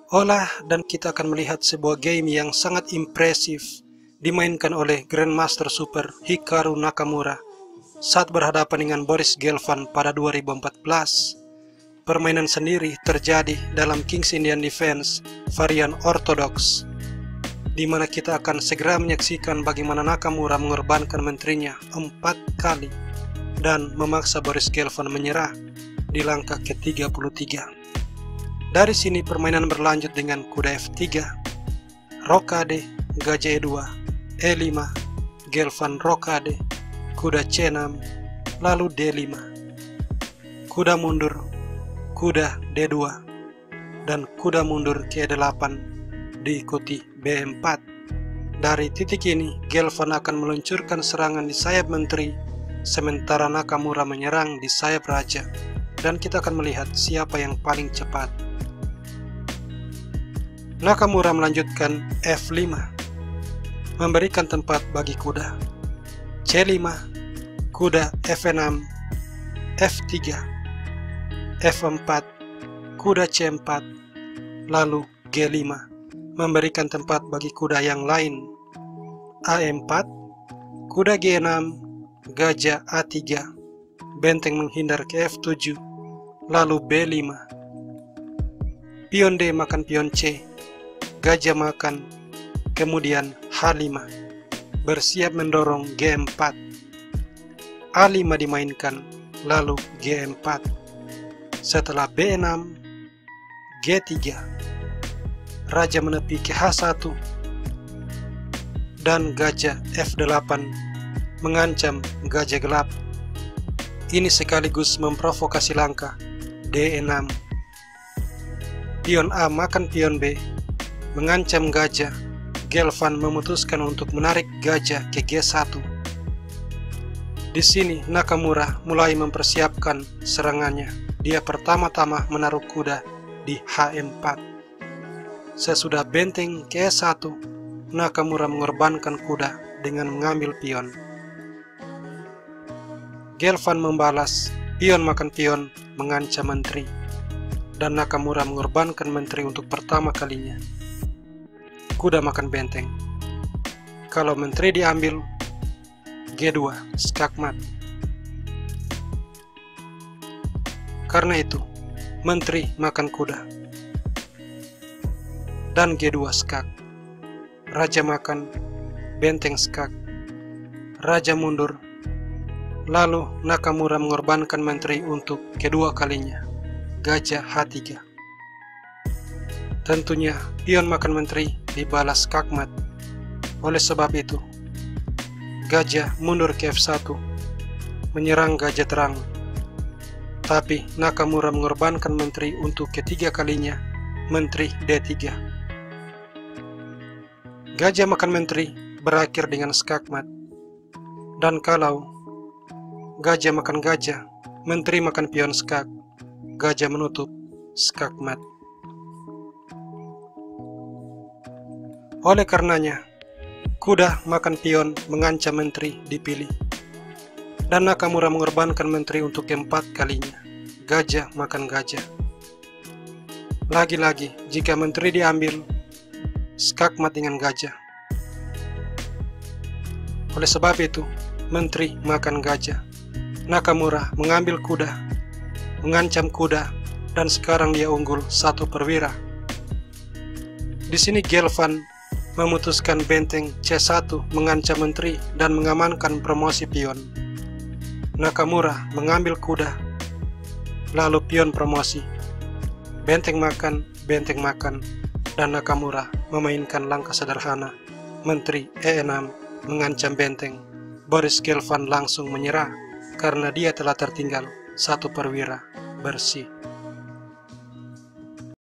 Olah dan kita akan melihat sebuah game yang sangat impresif dimainkan oleh Grandmaster Super Hikaru Nakamura saat berhadapan dengan Boris Gelfand pada 2014. Permainan sendiri terjadi dalam Kings Indian Defense varian Orthodox, di mana kita akan segera menyaksikan bagaimana Nakamura mengorbankan menterinya 4 kali dan memaksa Boris Gelfand menyerah di langkah ke-33. Dari sini permainan berlanjut dengan kuda F3, rokade, gajah E2, E5, Gelfand rokade, kuda C6, lalu D5, kuda mundur, kuda D2, dan kuda mundur ke E8 diikuti B4. Dari titik ini, Gelfand akan meluncurkan serangan di sayap menteri, sementara Nakamura menyerang di sayap raja, dan kita akan melihat siapa yang paling cepat. Nakamura melanjutkan F5, memberikan tempat bagi kuda. C5, kuda F6, F3, F4, kuda C4, lalu G5, memberikan tempat bagi kuda yang lain. A4, kuda G6, gajah A3, benteng menghindar ke F7, lalu B5. Pion D makan pion C, gajah makan, kemudian H5, bersiap mendorong G4. A5 dimainkan, lalu G4. Setelah B6, G3, raja menepi ke H1, dan gajah F8 mengancam gajah gelap. Ini sekaligus memprovokasi langkah D6. Pion A makan pion B, mengancam gajah. Gelfand memutuskan untuk menarik gajah ke G1. Di sini Nakamura mulai mempersiapkan serangannya. Dia pertama-tama menaruh kuda di H4. Sesudah benteng ke E1, Nakamura mengorbankan kuda dengan mengambil pion. Gelfand membalas, pion makan pion, mengancam menteri, dan Nakamura mengorbankan menteri untuk pertama kalinya. Kuda makan benteng. Kalau menteri diambil, G2, skakmat. Karena itu, menteri makan kuda, dan G2 skak. Raja makan, benteng skak. Raja mundur. Lalu Nakamura mengorbankan menteri untuk kedua kalinya, gajah H3. Tentunya pion makan menteri dibalas skakmat. Oleh sebab itu, gajah mundur ke F1, menyerang gajah terang. Tapi Nakamura mengorbankan menteri untuk ketiga kalinya, menteri D3. Gajah makan menteri berakhir dengan skakmat. Dan kalau gajah makan gajah, menteri makan pion skak, gajah menutup skakmat. Oleh karenanya, kuda makan pion mengancam menteri dipilih, dan Nakamura mengorbankan menteri untuk keempat kalinya, gajah makan gajah. Lagi-lagi, jika menteri diambil, skakmat dengan gajah. Oleh sebab itu, menteri makan gajah. Nakamura mengambil kuda, mengancam kuda, dan sekarang dia unggul 1 perwira. Di sini Gelfand memutuskan benteng C1 mengancam menteri dan mengamankan promosi pion. Nakamura mengambil kuda, lalu pion promosi. Benteng makan, dan Nakamura memainkan langkah sederhana. Menteri E6 mengancam benteng. Boris Gelfand langsung menyerah karena dia telah tertinggal 1 perwira bersih.